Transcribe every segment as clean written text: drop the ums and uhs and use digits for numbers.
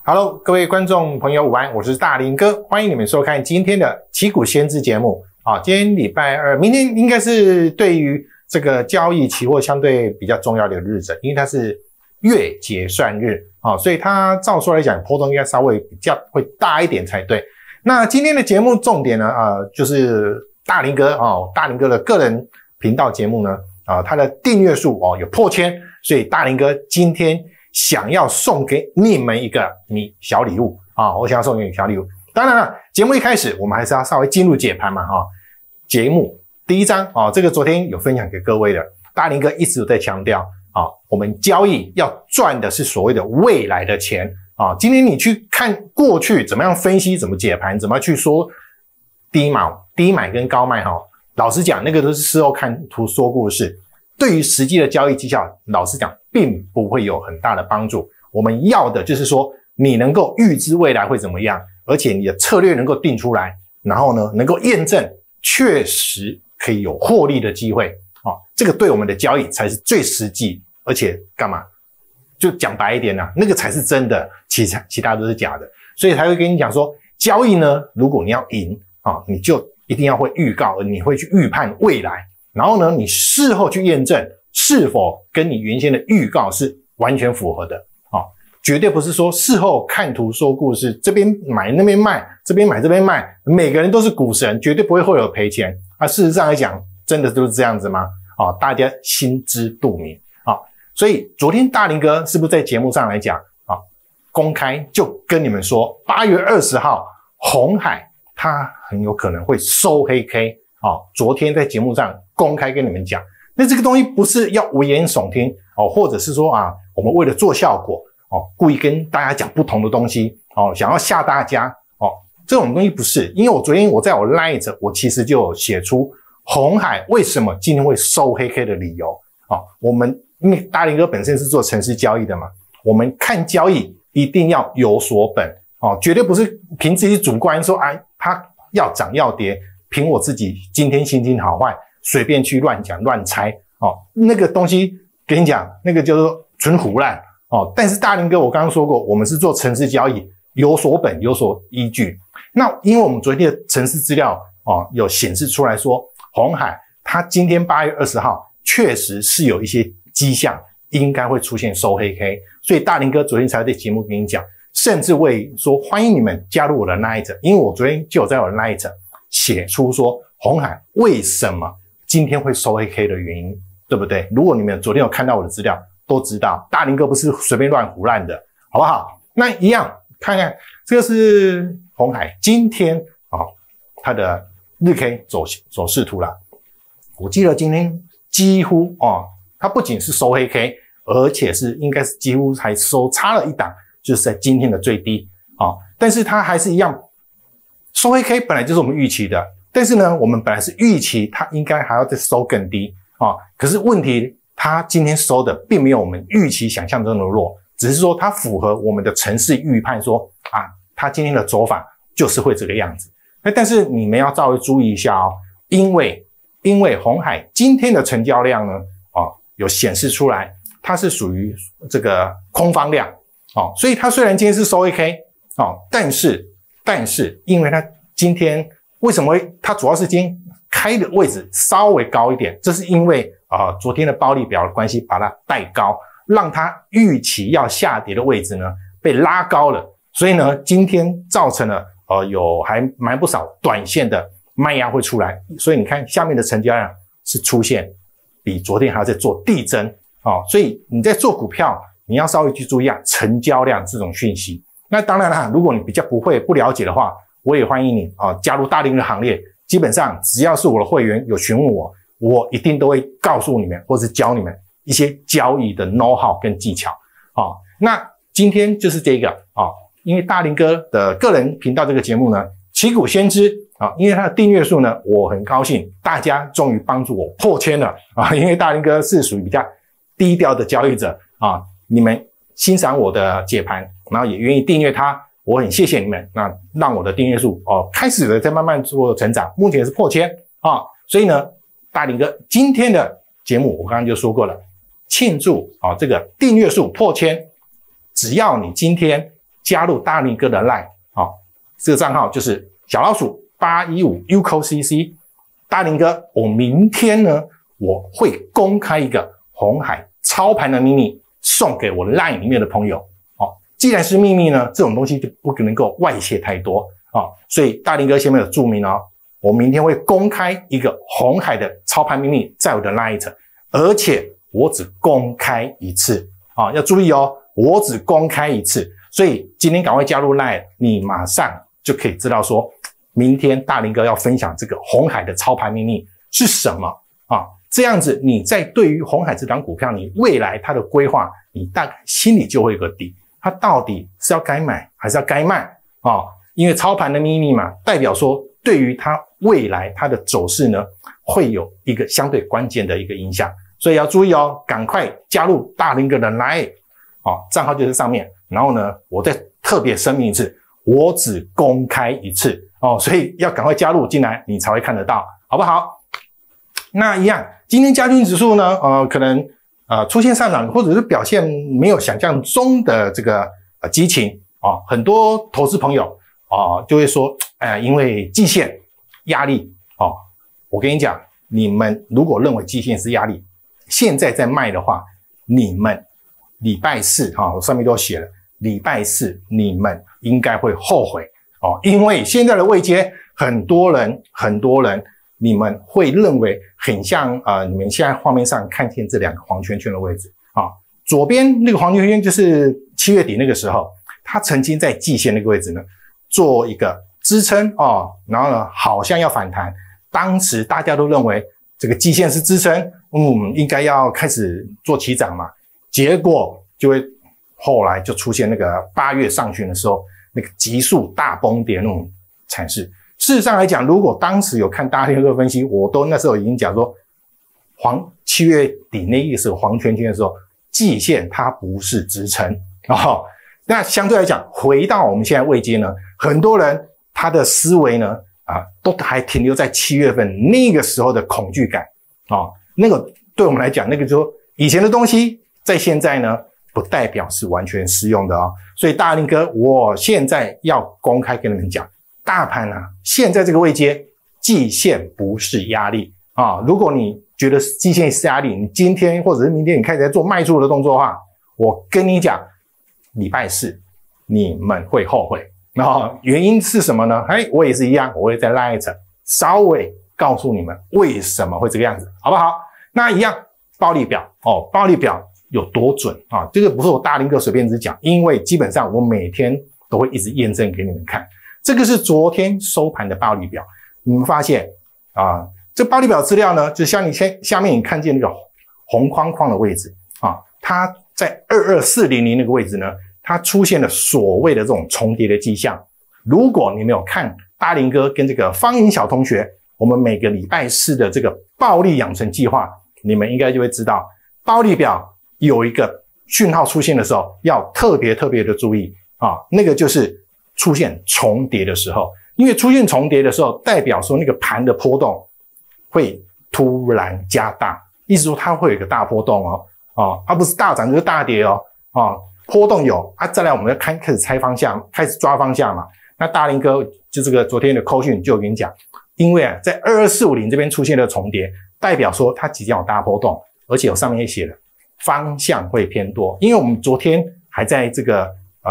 Hello， 各位观众朋友午安，我是大林哥，欢迎你们收看今天的旗鼓先知节目。今天礼拜二，明天应该是对于这个交易期货相对比较重要的日子，因为它是月结算日所以它照说来讲波动应该稍微比较会大一点才对。那今天的节目重点呢，就是大林哥的个人频道节目呢，它的订阅数有破千，所以大林哥今天想要送给你们一个小礼物我想要送给你小礼物。当然了，节目一开始我们还是要稍微进入解盘嘛节目第一章这个昨天有分享给各位的，大林哥一直有在强调我们交易要赚的是所谓的未来的钱今天你去看过去怎么样分析，怎么解盘，怎么去说低买跟高卖老实讲那个都是事后看图说故事，对于实际的交易绩效老实讲并不会有很大的帮助。我们要的就是说你能够预知未来会怎么样，而且你的策略能够定出来，然后呢能够验证确实可以有获利的机会这个对我们的交易才是最实际，而且干嘛就讲白一点那个才是真的，其他都是假的。所以才会跟你讲说，交易呢如果你要赢你就一定要会预告，你会去预判未来，然后呢你事后去验证是否跟你原先的预告是完全符合的绝对不是说事后看图说故事，这边买那边卖，这边买这边卖，每个人都是股神，绝对不会有赔钱事实上来讲真的都是这样子吗大家心知肚明所以昨天大林哥是不是在节目上来讲公开就跟你们说8月20号鸿海它很有可能会收黑 K 昨天在节目上公开跟你们讲，那这个东西不是要危言耸听或者是说我们为了做效果故意跟大家讲不同的东西想要吓大家这种东西不是。因为昨天我在我 Line 我其实就有写出鸿海为什么今天会收黑 K 的理由我们因为大林哥本身是做程式交易的嘛，我们看交易一定要有所本绝对不是凭自己主观说它要涨要跌，凭我自己今天心情好坏随便去乱讲乱猜那个东西跟你讲那个叫做纯胡乱但是大林哥我刚刚说过，我们是做程式交易，有所本有所依据。那因为我们昨天的程式资料有显示出来说鸿海它今天8月20号确实是有一些迹象应该会出现收黑 K， 所以大林哥昨天才在节目跟你讲，甚至会说欢迎你们加入我的 Line， 因为我昨天就有在我的 Line 写出说鸿海为什么今天会收黑 K 的原因，对不对？如果你们昨天有看到我的资料都知道大林哥不是随便乱胡乱的，好不好？那一样看看这个是鸿海今天它的日 K 走势图啦。我记得今天几乎它不仅是收黑 K， 而且是应该是几乎还收差了一档，就是在今天的最低但是它还是一样收黑 K 本来就是我们预期的，但是呢我们本来是预期它应该还要再收更低可是问题它今天收的并没有我们预期想象中的弱，只是说它符合我们的程式预判说它今天的走法就是会这个样子。但是你们要稍微注意一下因为鸿海今天的成交量呢有显示出来它是属于这个空方量所以它虽然今天是收 AK 但是因为它今天为什么它主要是今天开的位置稍微高一点，这是因为昨天的暴力表的关系把它带高，让它预期要下跌的位置呢被拉高了，所以呢今天造成了有还蛮不少短线的卖压会出来，所以你看下面的成交量是出现比昨天还要再做递增所以你在做股票你要稍微去注意成交量这种讯息。那当然啦，如果你比较不了解的话，我也欢迎你加入大林的行列。基本上只要是我的会员有询问我一定都会告诉你们或是教你们一些交易的 know how 跟技巧那今天就是这个因为大林哥的个人频道这个节目呢旗鼓先知因为它的订阅数呢我很高兴大家终于帮助我破千了因为大林哥是属于比较低调的交易者你们欣赏我的解盘，然后也愿意订阅它，我很谢谢你们，那让我的订阅数开始了在慢慢做成长，目前是破千所以呢大林哥今天的节目我刚刚就说过了，庆祝这个订阅数破千，只要你今天加入大林哥的 LINE 啊，这个账号就是小老鼠815 UCOCC。大林哥，我明天呢，我会公开一个鸿海操盘的秘密，送给我 LINE 里面的朋友。哦，既然是秘密呢，这种东西就不能够外泄太多啊，所以大林哥前面有注明哦，我明天会公开一个鸿海的操盘秘密在我的 LINE， 而且我只公开一次啊，要注意哦，我只公开一次，所以今天赶快加入 LINE， 你马上就可以知道说，明天大林哥要分享这个鸿海的操盘秘密是什么啊？这样子你在对于鸿海这档股票，你未来它的规划，你大概心里就会有个底，它到底是要该买还是要该卖啊？因为操盘的秘密嘛，代表说对于它未来它的走势呢，会有一个相对关键的一个影响，所以要注意哦，赶快加入大林哥的 LINE 啊，账号就在上面。然后呢，我再特别声明一次，我只公开一次哦，所以要赶快加入进来，你才会看得到，好不好？那一样，今天加权指数呢，可能出现上涨，或者是表现没有想象中的这个激情啊，很多投资朋友就会说，因为季线压力哦，我跟你讲，你们如果认为季线是压力，现在在卖的话，你们礼拜四我上面都写了，礼拜四你们应该会后悔哦，因为现在的位阶，很多人，你们会认为很像你们现在画面上看见这两个黄圈圈的位置啊，左边那个黄圈圈就是7月底那个时候，它曾经在季线那个位置呢做一个支撑然后呢好像要反弹，当时大家都认为这个季线是支撑，应该要开始做起涨嘛，结果就会后来就出现那个8月上旬的时候那个急速大崩跌那种惨势。事实上来讲，如果当时有看大林哥分析，我都那时候已经讲说7月底那个时候黄圈圈的时候，季线它不是支撑那相对来讲，回到我们现在位阶呢，很多人他的思维呢都还停留在7月份那个时候的恐惧感那个对我们来讲，那个就说以前的东西在现在呢不代表是完全适用的所以大林哥我现在要公开跟你们讲，大盘现在这个位阶，季线不是压力如果你觉得季线是压力，你今天或者是明天你开始在做卖出的动作的话，我跟你讲，礼拜四你们会后悔。原因是什么呢？我也是一样，我会在 LINE 稍微告诉你们为什么会这个样子，好不好？那一样暴力表暴力表有多准这个不是我大林哥随便只讲，因为基本上我每天都会一直验证给你们看。这个是昨天收盘的暴力表，你们发现这暴力表资料呢，就像你下面你看见那个红框框的位置它在22400那个位置呢，它出现了所谓的这种重叠的迹象。如果你没有看大林哥跟这个方颖小同学，我们每个礼拜四的这个暴力养成计划，你们应该就会知道，暴力表有一个讯号出现的时候，要特别的注意那个就是出现重叠的时候，因为出现重叠的时候，代表说那个盘的波动会突然加大，意思说它会有一个大波动不是大涨就是大跌波动有再来我们要开始猜方向，开始抓方向嘛。那大林哥就这个昨天的扣讯就跟你讲，因为在22450这边出现了重叠，代表说它即将有大波动，而且我上面也写了方向会偏多，因为我们昨天还在这个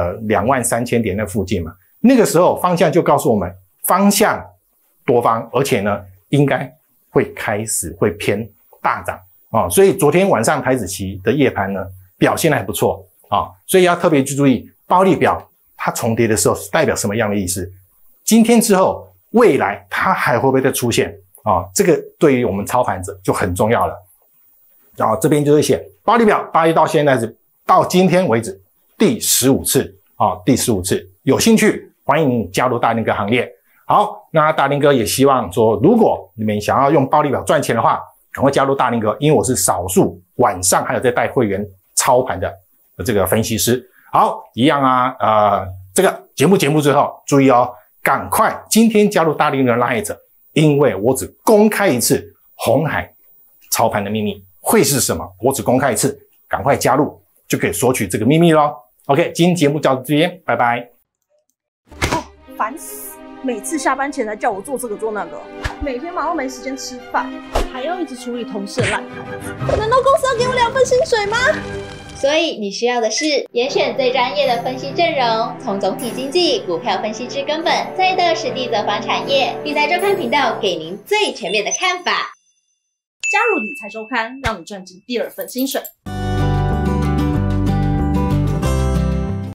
23000点那附近嘛，那个时候方向就告诉我们方向多方，而且呢应该会开始会偏大涨所以昨天晚上台指期的夜盘呢表现还不错所以要特别去注意暴力表它重叠的时候是代表什么样的意思，今天之后未来它还会不会再出现这个对于我们操盘者就很重要了。然后这边就是写暴力表8月到现在是到今天为止第15次第15次，有兴趣欢迎你加入大林哥行列。好，那大林哥也希望说，如果你们想要用暴力表赚钱的话，赶快加入大林哥，因为我是少数晚上还有在带会员操盘的这个分析师。好，一样这个节目最后注意赶快今天加入大林哥的 LINE， 因为我只公开一次鸿海操盘的秘密会是什么，我只公开一次，赶快加入就可以索取这个秘密咯。 OK， 今天节目就到这边，拜拜。 哦，烦死！每次下班前来叫我做这个做那个，每天忙到没时间吃饭，还要一直处理同事的烂摊子。难道公司要给我2份薪水吗？ 所以你需要的是严选最专业的分析阵容，从总体经济、股票分析至根本，再到实地走访产业，理财周刊频道给您最全面的看法。 加入理财周刊，让你赚进第2份薪水。